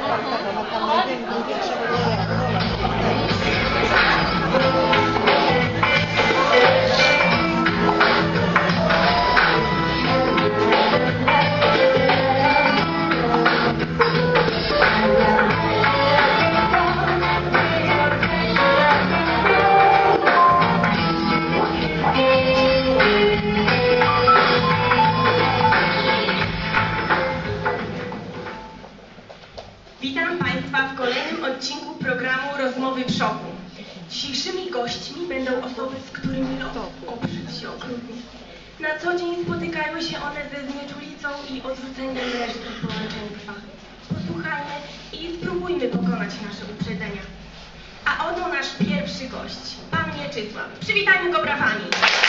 Witam Państwa w kolejnym odcinku programu Rozmowy w Szoku. Dzisiejszymi gośćmi będą osoby, z którymi los oprzeć się okrutnie. Na co dzień spotykają się one ze znieczulicą i odrzuceniem reszty społeczeństwa. Posłuchajmy i spróbujmy pokonać nasze uprzedzenia. A oto nasz pierwszy gość, pan Mieczysław. Przywitajmy go brawami.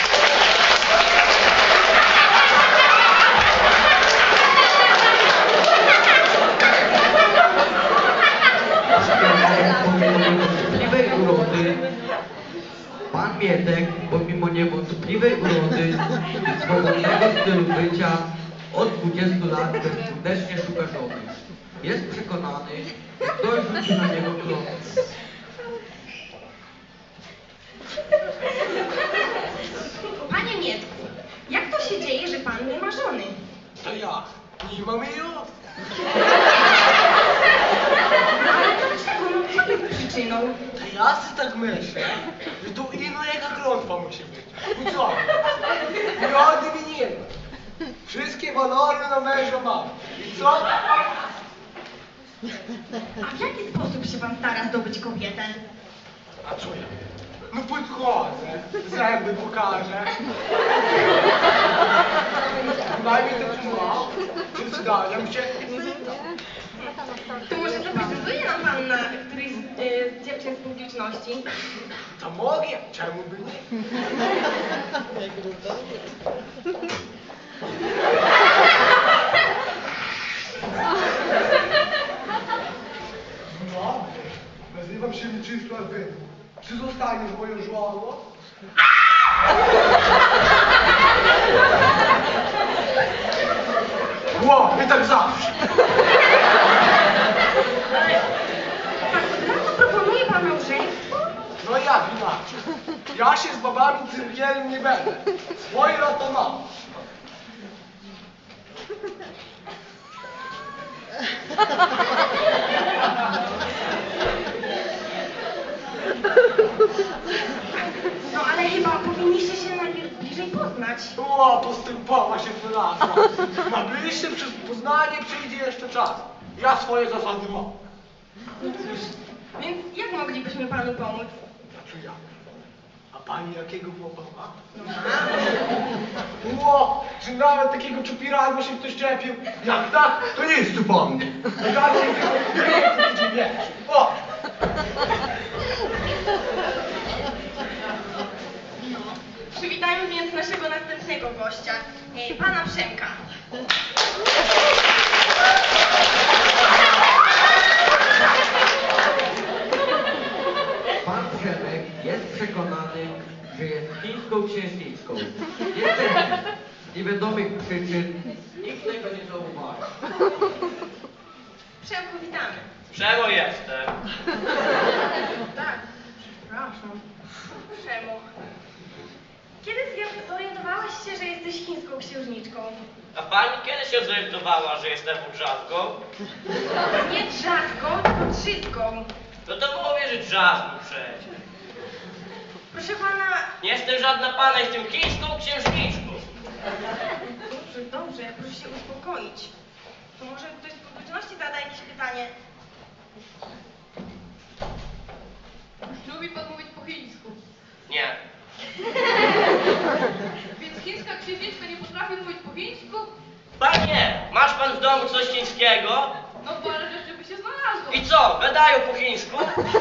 Pan Mietek, pomimo niewątpliwej urody i swobodnego stylu bycia, od 20 lat bezskutecznie szuka żony. Jest przekonany, że ktoś rzuci na niego klątwę. Panie Mietku, jak to się dzieje, że pan nie ma żony? To ja. Nie mam jej. Ale dlaczego? No co jest przyczyną? To ja sobie tak myślę, że to ino jaka klątwa musi być. No co? Jody mi nie ma. Wszystkie walory na męża mam. I co? A w jaki sposób się pan stara zdobyć kobietę? A co ja? No podchodzę, zęby pokażę. Daj mi to pomału, przedstawiam się. To może zaprezentuje nam pan na którejś z dziewczyn z publiczności? To mogę, czemu by nie? No, nazywam się Mieczysław Wydm. Czy zostaniesz moją żoną? Ło, i tak zawsze. Tak od razu proponuje pan małżeństwo? No jak inaczej? Ja się z babami cyrkielem nie będę. Swoje lata mam. No ale chyba powinniście się najpierw bliżej poznać. O, postępowała się Fernanda. Na bliższe przez Poznanie przyjdzie jeszcze czas. Ja swoje zasady mam. No cóż, więc jak moglibyśmy panu pomóc? Znaczy jak? A pani jakiego chłopa ma? No mam. Ło, czy nawet takiego czupiralba się ktoś czepił? Jak tak, to nie jest tu po mnie. Raczej tylko nie. O! Przywitajmy więc naszego następnego gościa, pana Przemka. Pan Przemek jest przekonany, że jest chińską księżniczką. Niestety, z niewiadomych przyczyn nikt tego nie zauważy. Przemku, witamy. Czemu jestem? Tak, przepraszam. Przemo. Kiedy zorientowałeś się, że jesteś chińską księżniczką? A pani kiedy się zorientowała, że jestem drzazgą? Nie drzazgą, tylko trzydką. No to mówię, że drzazgą przecież. Proszę pana... Nie jestem żadna pana, jestem chińską księżniczką. Dobrze, dobrze, proszę się uspokoić. To może ktoś z publiczności zada jakieś pytanie? Czy lubi pan mówić po chińsku? Nie. Więc chińska księżniczka nie potrafi mówić po chińsku? Panie, masz pan w domu coś chińskiego? No parę rzeczy by się znalazło. I co, gadają po chińsku?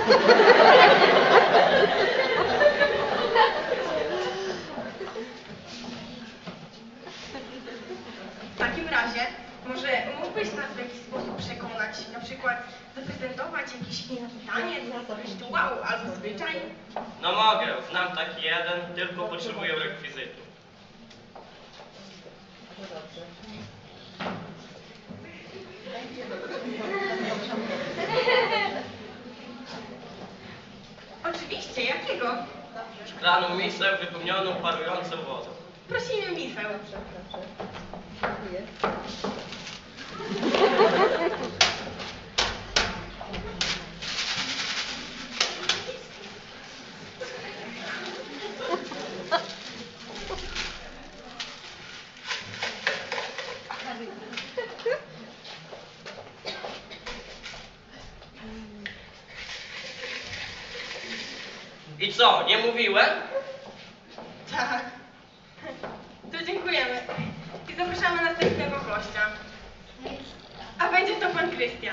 W takim razie może mógłbyś nas w jakiś sposób przekonać, na przykład zaprezentować jakiś chiński taniec, rytuał albo zwyczaj? No mogę, znam taki jeden, tylko potrzebuję rekwizytu. wszystkiego. Szklaną misę wypełnioną parującą wodą. Prosimy misę. I co, nie mówiłem? Tak. To dziękujemy. I zapraszamy następnego gościa. A będzie to pan Krystian.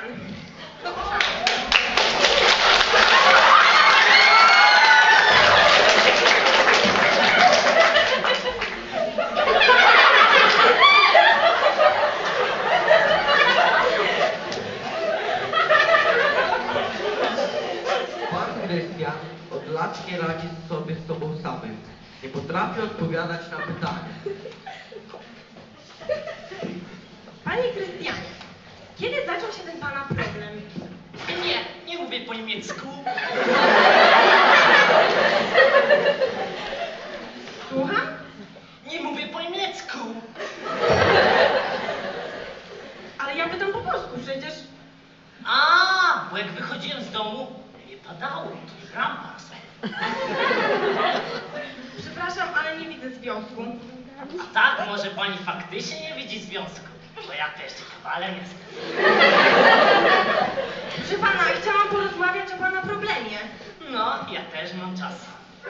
Pan Krystian od lat nie radzi sobie z sobą samym. Nie potrafi odpowiadać na pytania. Panie Krystianie, kiedy zaczął się ten pana problem? Nie mówię po niemiecku. Słucham? Nie mówię po niemiecku. Ale ja pytam po polsku przecież. A, bo jak wychodziłem z domu, nie padało, to rampa. Przepraszam, ale nie widzę związku. A tak, może pani faktycznie nie widzi związku, bo ja też kawalem jestem. Proszę pana, chciałam porozmawiać o pana problemie. No, ja też mam czas.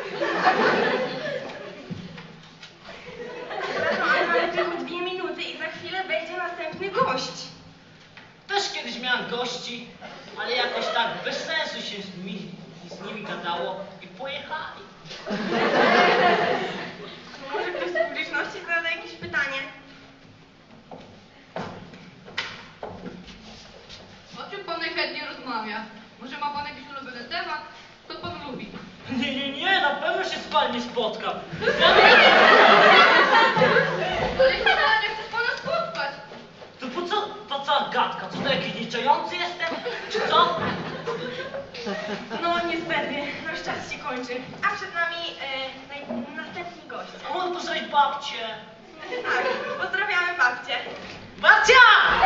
Przepraszam, ale mamy tylko 2 minuty i za chwilę będzie następny gość. Też kiedyś miałem gości, ale jakoś tak bez sensu się z nimi gadało i pojechali. Może ktoś z publiczności zada jakieś pytanie? O czym pan najchętniej rozmawia? Może ma pan jakiś ulubiony temat? Co pan lubi? Nie, na pewno się z pani nie spotkam. Ale ja wcale nie chcę pana spotkać. To po co ta cała gadka? Co to jakiś niczający jestem? Czy co? No niestety, nasz czas się kończy. A przed nami następni goście. A może pozdrowić babcię? Tak, pozdrawiamy babcię. Babcia!